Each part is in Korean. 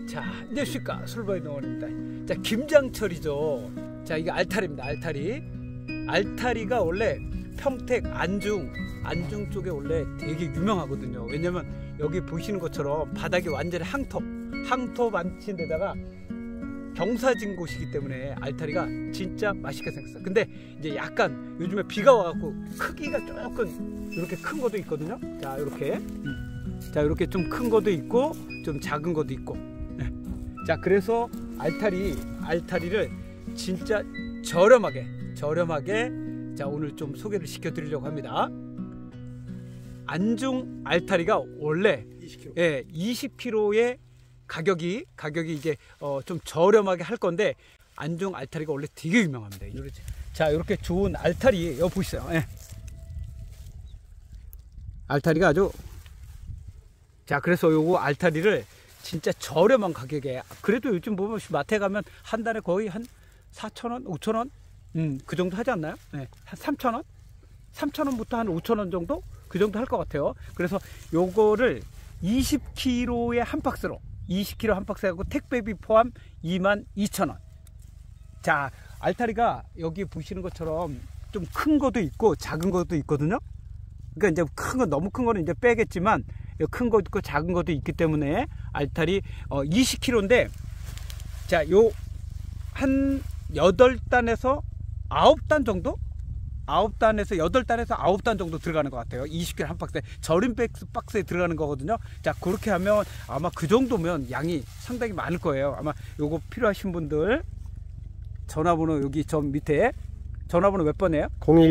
자, 안녕하십니까, 솔바이 농원입니다. 자, 김장철이죠. 자, 이게 알타리입니다. 알타리가 원래 평택 안중 쪽에 원래 되게 유명하거든요. 왜냐면 여기 보시는 것처럼 바닥이 완전히 항토 만친 데다가 경사진 곳이기 때문에 알타리가 진짜 맛있게 생겼어요. 근데 이제 약간 요즘에 비가 와갖고 크기가 조금 이렇게 큰 것도 있거든요. 자, 이렇게 좀 큰 것도 있고 좀 작은 것도 있고. 네. 자, 그래서 알타리를 진짜 저렴하게 자, 오늘 좀 소개를 시켜드리려고 합니다. 안중 알타리가 원래 20kg. 예, 20kg의 가격이 이제 좀 저렴하게 할 건데, 안중 알타리가 원래 되게 유명합니다. 자, 이렇게 좋은 알타리 여기 보시죠. 예. 알타리가 아주, 자, 그래서 요거 알타리를 진짜 저렴한 가격에, 그래도 요즘 보면 마트에 가면 한 달에 거의 한 4,000원, 5,000원 그 정도 하지 않나요? 네, 한 3,000원? 3,000원부터 한 5,000원 정도? 그 정도 할 것 같아요. 그래서 요거를 20kg의 한 박스로 20kg 한 박스 하고 택배비 포함 22,000원. 자, 알타리가 여기 보시는 것처럼 좀 큰 것도 있고 작은 것도 있거든요. 그러니까 이제 너무 큰 거는 이제 빼겠지만, 큰 것도 있고 작은 것도 있기 때문에 알타리 20kg인데, 자, 요 한 8단에서 9단 정도? 9단에서 8단에서 9단 정도 들어가는 것 같아요. 20kg 한 박스에, 절임 박스에 들어가는 거거든요. 자, 그렇게 하면 아마 그 정도면 양이 상당히 많을 거예요. 아마 요거 필요하신 분들 전화번호 여기 저 밑에 전화번호 몇 번이에요?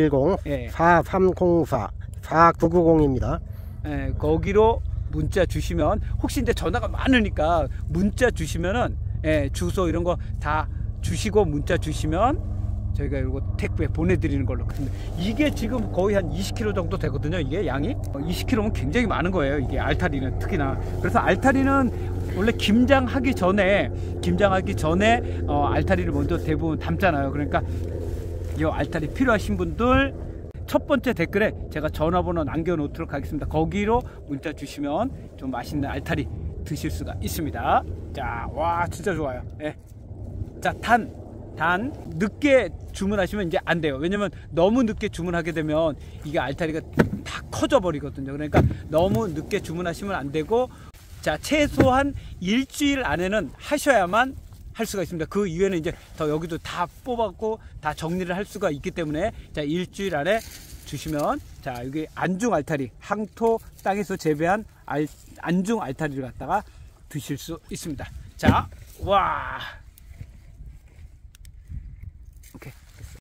010-4304-4990입니다. 예, 거기로 문자 주시면, 혹시 이제 전화가 많으니까 문자 주시면은, 예, 주소 이런 거 다 주시고 문자 주시면 저희가 이거 택배 보내드리는 걸로. 근데 이게 지금 거의 한 20kg 정도 되거든요. 이게 양이 20kg면 굉장히 많은 거예요. 이게 알타리는 특히나. 그래서 알타리는 원래 김장하기 전에 알타리를 먼저 대부분 담잖아요. 그러니까 이 알타리 필요하신 분들 첫 번째 댓글에 제가 전화번호 남겨놓도록 하겠습니다. 거기로 문자 주시면 좀 맛있는 알타리 드실 수가 있습니다. 자, 와, 진짜 좋아요. 예. 자, 단 늦게 주문하시면 이제 안 돼요. 왜냐면 너무 늦게 주문하게 되면 이게 알타리가 다 커져 버리거든요. 그러니까 너무 늦게 주문하시면 안 되고, 자, 최소한 일주일 안에는 하셔야만 할 수가 있습니다. 그 이후에는 이제 더 여기도 다 뽑았고 다 정리를 할 수가 있기 때문에, 자, 일주일 안에 주시면, 자, 여기 안중 알타리, 항토 땅에서 재배한 안중 알타리를 갖다가 드실 수 있습니다. 자, 와.